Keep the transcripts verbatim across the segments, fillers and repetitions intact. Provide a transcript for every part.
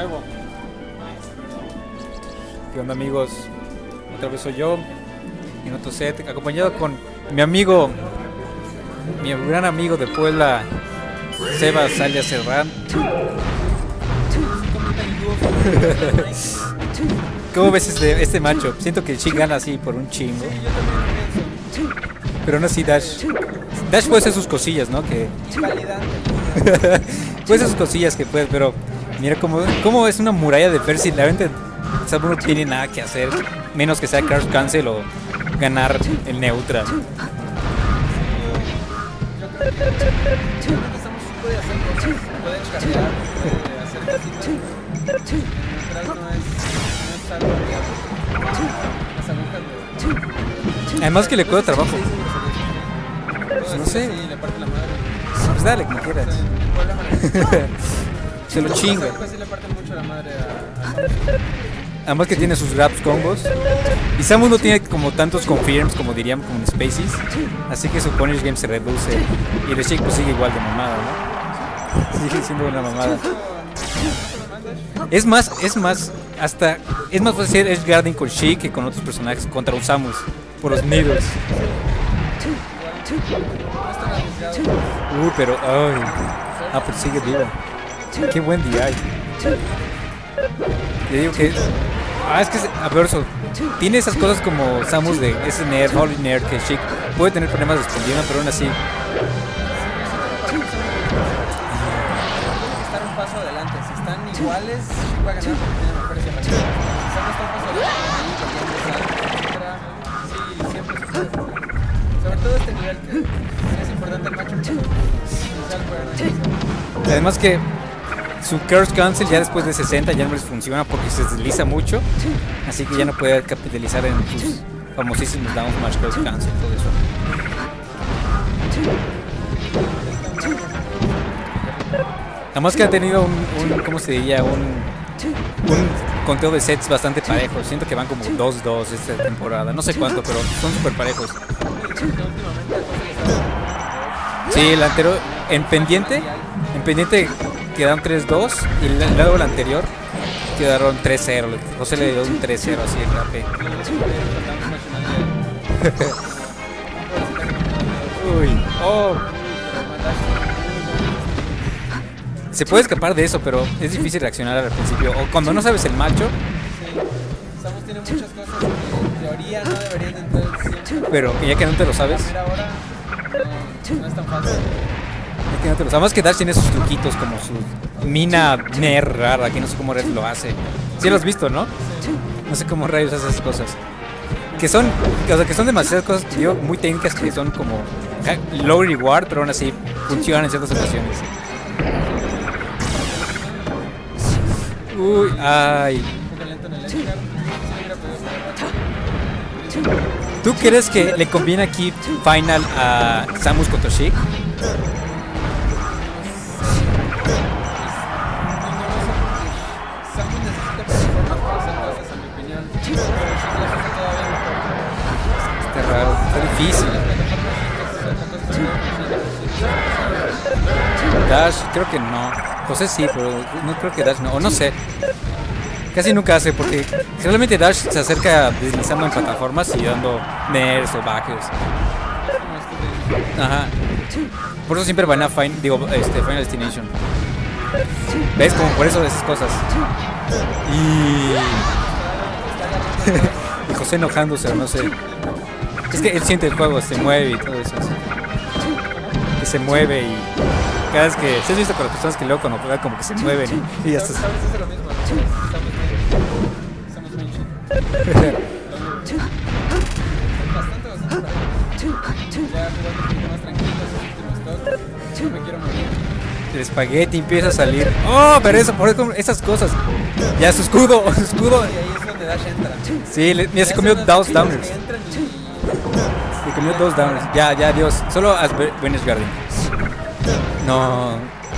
huevo. ¿Qué onda, amigos? Otra vez soy yo en otro set, acompañado con mi amigo, mi gran amigo de Puebla, Sebas alias Serrán. ¿Cómo ves este, este macho? Siento que Chick gana así por un chingo. Pero no así Dash. Dash puede hacer sus cosillas, ¿no? Que puede hacer sus cosillas que puede, pero mira cómo, cómo es una muralla de Percy. Realmente Samu no tiene nada que hacer, menos que sea Curse Cancel o ganar el Neutra. Además que le cuesta trabajo. No sé. Pues dale, como quieras. Se lo chinga. Además que tiene sus raps combos. Y Samu no tiene como tantos confirms como diríamos como en Spaces. Así que su punish game se reduce. Y el Shake pues sigue igual de mamada, ¿no? Sigue siendo una mamada. Es más, es más, hasta es más fácil Edge Guarding con Sheik que con otros personajes contra un Samus por los needles. Uy, pero ay. Ah, pues sigue viva. Qué buen D I. Te digo que ah, es que a ver, so, tiene esas cosas como Samus de ese nerd, Holy Nerd, que Sheik puede tener problemas respondiendo, pero aún así estar un paso adelante. Si están iguales, va a ganar porque tiene mejores herramientas. Si Samus está un paso adelante, sí, siempre sucede. Sobre todo este nivel que es importante el macho. Además que su Curse Cancel ya después de sesenta ya no les funciona porque se desliza mucho, así que ya no puede capitalizar en sus famosísimos Down Smash Curse Cancel y todo eso. Además que ha tenido un, un ¿cómo se diría? Un, un conteo de sets bastante parejos. Siento que van como dos dos esta temporada, no sé cuánto, pero son súper parejos. Sí, el anterior, en pendiente, en pendiente quedaron tres dos y luego el anterior quedaron tres cero. José le dio un tres cero así en rape. Uy, oh. Se puede escapar de eso, pero es difícil reaccionar al principio. O cuando no sabes el macho. Sí, Samus tiene muchas cosas que en teoría no deberían entrar siempre. Pero ya que no te lo sabes. Ahora no, no es tan fácil. Que no te lo sabes. Además que Dash tiene sus truquitos como su mina ner rara, que no sé cómo lo hace. Sí lo has visto, ¿no? No sé cómo rayos hace esas cosas. Que son, o sea, que son demasiadas cosas, digo, muy técnicas que son como low reward, pero aún así funcionan en ciertas ocasiones. Uy, ay. ¿Tú crees que le conviene aquí Final a Samus contra Sheik? Está raro, está difícil. Dash, creo que no. José sí, pero no creo que Dash no. O no sé. Casi nunca hace porque generalmente Dash se acerca deslizando en plataformas y dando nairs o backers. Ajá. Por eso siempre van a Final, digo, este, Final Destination. ¿Ves? Como por eso de esas cosas. Y... y José enojándose o no sé. Es que él siente el juego, se mueve y todo eso. Que se mueve y... Cada vez que... ¿Se has visto con las personas que luego cuando juegan como que se mueven y, y ya está? Sabes, es lo mismo. Estamos muy chidos. Bastante, bastante para ya jugando un poquito más tranquilo, los últimos toques. No me quiero morir. El espagueti empieza a salir. ¡Oh! Pero eso, por eso, esas cosas. Ya, su escudo, su escudo. Y ahí es donde Dash entra. Sí, le, mira, se comió dos downers. Se comió dos downers. Ya, ya, Dios. Solo as Venus Guardian. No.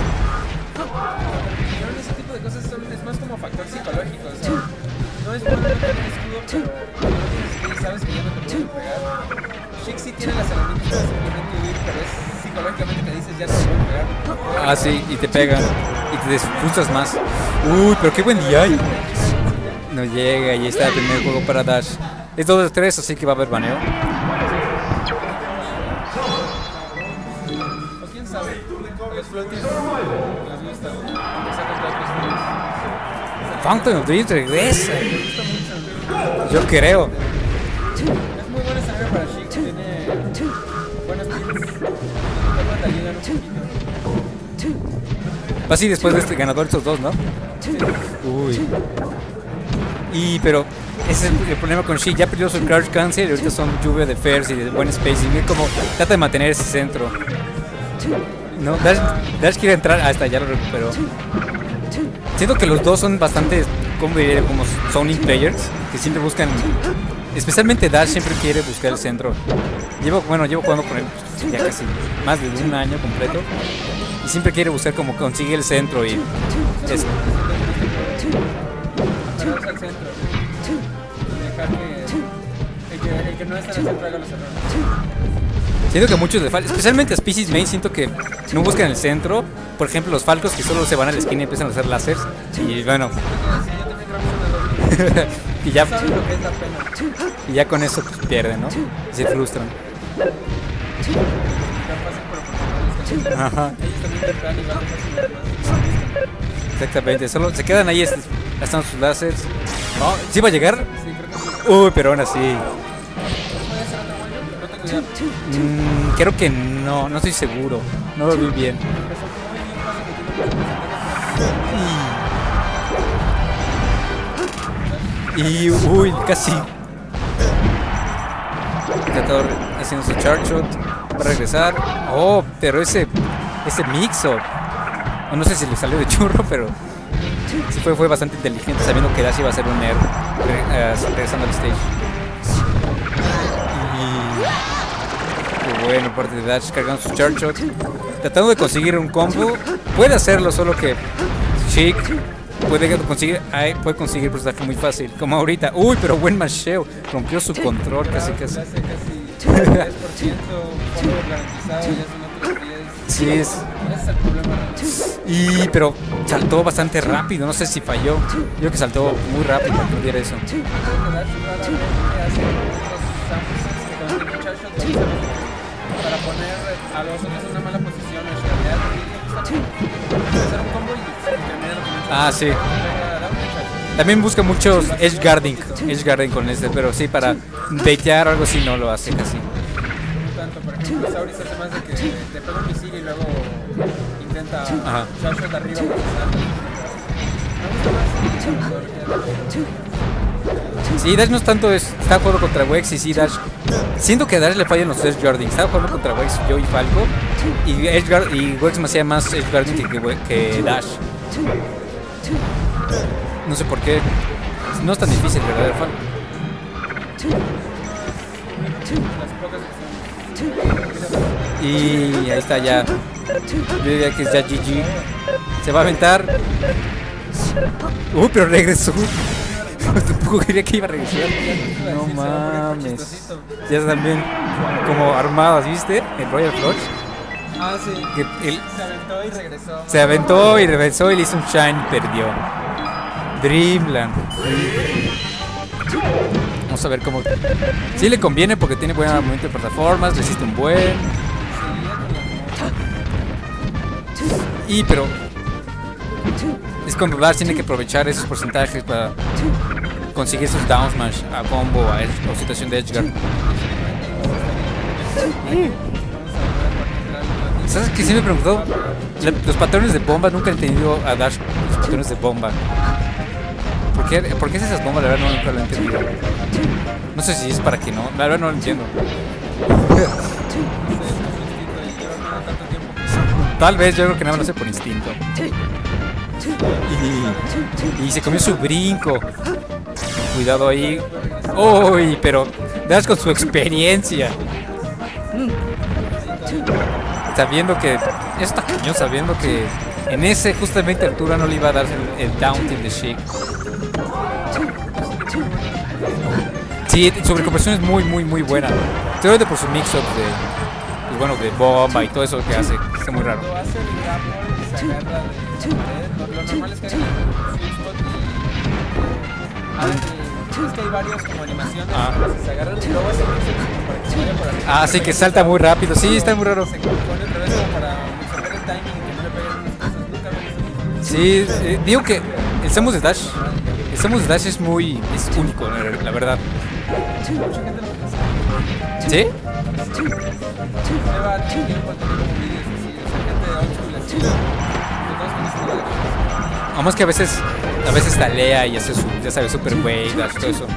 Pero ese tipo de cosas son, es más como factor psicológico. O sea, no es bueno tener escudo, pero cuando sabes que ya no te pueden pegar. Sheik sí tiene las herramientas para simplemente huir, pero es psicológicamente que dices ya no te pueden pegar. Ah, sí, y te pegan. Y te desfrustras más. Uy, pero qué buen día hay. No llega y está el primer juego para Dash. Es dos de tres, así que va a haber baneo. O quién sabe. Los flotis les gusta. Empezar contra otros juegos. Fountain of Dreams regresa. Me gusta mucho. Yo creo. Es muy buen escenario para Sheik. Tiene buenos kills. Te ayudan un poquito. Va así después de este ganador estos dos, ¿no? Uy. Y pero ese es el problema con Sheik. Ya perdió su Crouch Cancel y ahorita son lluvia de Fairs y de buen spacing. Es como trata de mantener ese centro. No, Dash, Dash quiere entrar. Ah, está, ya lo recuperó. Siento que los dos son bastante, como diría, como zoning players, que siempre buscan, especialmente Dash siempre quiere buscar el centro. Llevo, bueno, llevo jugando con él ya casi más de un año completo y siempre quiere buscar como consigue el centro y es, Pararse al centro. Y dejar que el que, el que no está en el centro haga los errores. siento que a muchos le falta, especialmente a Species Main, siento que no buscan el centro. Por ejemplo, los Falcos que solo se van a la esquina y empiezan a hacer láseres y bueno, Sí, yo también creo que es una doble. y ya, Saben lo que es la pena. y ya con eso pues pierden, ¿no? Y se frustran. Tan fácil por oportunidades. Ajá. Ellos también tendrán igual de fácil los demás. Exactamente, solo se quedan ahí est- gastando sus láseres. No, ¿sí va a llegar? Sí, creo que sí. Uy, pero aún así. ¿Puede ser otro bueno? No tengo idea. Mm, creo que no, no estoy seguro. No lo vi bien. Empezó muy fácil que tiene muchos Y uy, casi. Tratador haciendo su charge shot. Va a regresar. Oh, pero ese ese mix-up. O no sé si le salió de churro, pero sí fue, fue bastante inteligente sabiendo que Dash iba a ser un nerd re- uh, regresando al stage. Y qué bueno, parte de Dash cargando su charge shot. Tratando de conseguir un combo. Puede hacerlo, solo que Sheik puede conseguir, ay, puede conseguir personaje muy fácil. Como ahorita. Uy, pero buen masheo. Rompió su control casi casi. Ya hace casi diez por ciento, follower garantizado, ya son otros diez. Sí, es. Ese es el problema. Y pero saltó bastante rápido, no sé si falló. Yo creo que saltó muy rápido para que diera eso. Creo que Dash raramente hace otros samples que con el charge shot lo usa para poner a los otros en una mala posición. En realidad, hacer un combo y terminar con un charge Ah, sí. shot. También busca muchos edge guarding, edge guarding con este, pero sí para baitear o algo así no lo hace casi. No tanto, por ejemplo, Sauris hace más de que te pega un misil y luego intenta Ajá. charge shot arriba para pasar. Me gusta más. Sí, Dash no es tanto, es, está jugando contra Wex y sí, Dash. Siento que a Dash le fallan los edge guarding. Estaba jugando contra Wex, yo y Falco. Y, edge guard, y Wex me hacía más edge guarding que, que, que Dash. No sé por qué. No es tan difícil, ¿verdad, Falco? Las pocas que son. Y ahí está ya. Yo diría que es ya G G. Se va a aventar. Uh, pero regresó. Tampoco quería que iba a regresar. No Sí, se va a poner mames. chistosito. Ya están bien como armadas, ¿viste? El Royal Flush. Ah, sí. Que él Se aventó y regresó. se aventó y regresó y le hizo un shine y perdió. Dreamland. Vamos a ver cómo. Sí le conviene porque tiene buen movimiento de plataformas, resiste un buen. Y pero es cuando Dash tiene que aprovechar esos porcentajes para conseguir esos down smash a combo a edge, o situación de edgeguard. ¿Sabes qué? Sí me preguntó. La- los patrones de bomba, nunca he entendido a Dash los patrones de bomba. ¿Por qué, ¿Por qué es esas bombas? La verdad no, nunca lo he entendido. No sé si es para que no, la verdad no lo entiendo. Tal vez yo creo que nada más lo hace por instinto. Y, y se comió su brinco. Cuidado ahí. Uy, pero Dash con su experiencia. Sabiendo que. Está cañón, sabiendo que en ese justamente altura no le iba a dar el, el down tilt de Sheik. Sí, su recuperación es muy, muy, muy buena. Seguramente por su mix-up de. Pues bueno, de bomba y todo eso que hace. Está muy raro. Cuando hace el grab roll, se agarra de, de lo, lo normal es que hagan el sweet spot y hagan el, es que hay varios como animaciones Ah. que se agarran y luego hacen un para que se vaya por arriba. Ah, sí, que salta muy rápido. Sí, está muy raro. Se pone otra vez como para absorber el timing y que no le peguen unas cosas. Nunca había visto eso. Sí, eh, digo que el Samus de Dash, el Samus de Dash es muy, es único, la, la verdad. Mucha gente lo hace. ¿Sí? Lleva tiempo teniendo como vídeos así, o sea, gente de ocho y las chicas, que todos conocen la de Además que a veces, a veces talea y hace su, ya sabes, Super Wave, Dash, todo eso.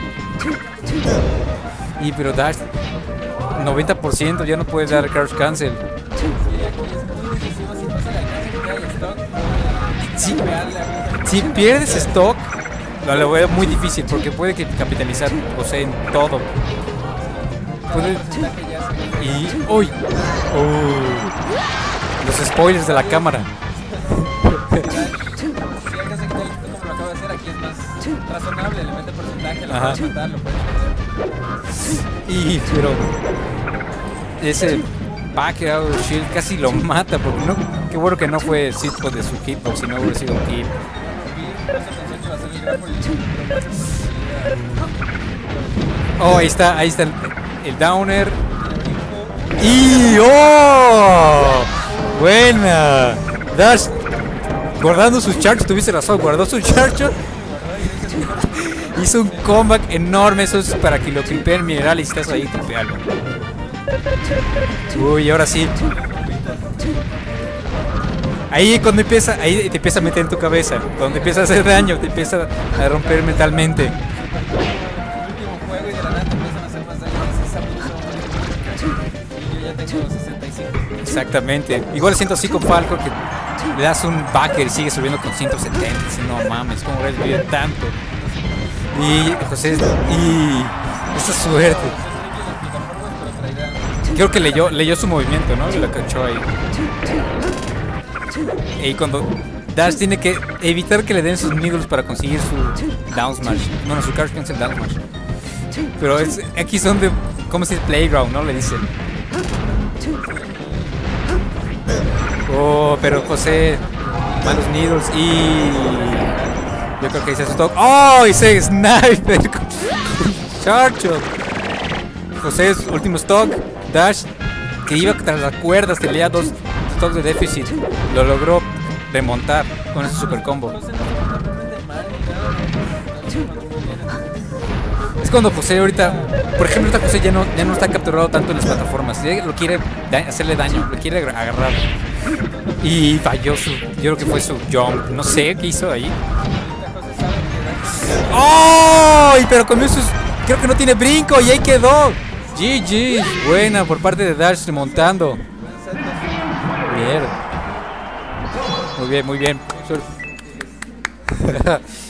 Y pero Dash, noventa por ciento ya no puedes dar Crouch Cancel. Sí, aquí es muy decisivo, si no se le alcanza que queda el stock, Sí. pegarle a Si pierdes stock, lo, lo veo muy difícil porque puede que capitalizar, o sea, en todo. Puede, porcentaje ya se y, uy, uh, los spoilers de la cámara. si alcanza que queda el stock como lo acabo de hacer, aquí es más razonable, le mete porcentaje, lo Ajá. puedes matar, lo puedes perder. Y, pero ese back out of shield casi lo mata porque no, qué bueno que no fue sitcom de su hitbox, si no hubiera sido un kill. Vi esa atención que va a hacer el grapple y Oh, ahí está, ahí está el, el downer. Y oh, buena. Dash guardando sus charges, tuviste razón, guardó sus charges. Hizo un comeback enorme, eso es para que lo clipeen mineral y si estás ahí, clipealo. Uy, ahora sí. Ahí cuando empieza, ahí te empieza a meter en tu cabeza. Cuando empieza a hacer daño, te empieza a romper mentalmente. el último juego y de la nada te empiezan a hacer más daño. Ese abuso. Y yo ya tengo sesenta y cinco. Exactamente. Igual siento así con Falco que le das un backer y sigue subiendo con ciento setenta. Dice, no mames, ¿cómo revive tanto? Y José, y esa suerte. Creo que leyó, leyó su movimiento, ¿no? Y lo cachó ahí. Y cuando Dash tiene que evitar que le den sus needles para conseguir su down smash. Bueno, su crouch cancel down smash. Pero es, aquí son de, ¿cómo se dice? Playground, ¿no? Le dicen. Oh, pero José, malos needles y yo creo que hice su stock. ¡Oh! Hice sniper con Charcho. José, último stock. Dash, que iba tras las cuerdas, tenía dos stocks de déficit. Lo logró remontar con ese super combo. Es cuando José ahorita, por ejemplo, ahorita José ya no, ya no está capturado tanto en las plataformas. Ya lo quiere da hacerle daño, lo quiere agarrar. Y falló su, yo creo que fue su jump. No sé qué hizo ahí. ¡Oh! Pero comió sus, creo que no tiene brinco y ahí quedó. G G, buena por parte de Dash remontando. Bien. Muy bien, muy bien.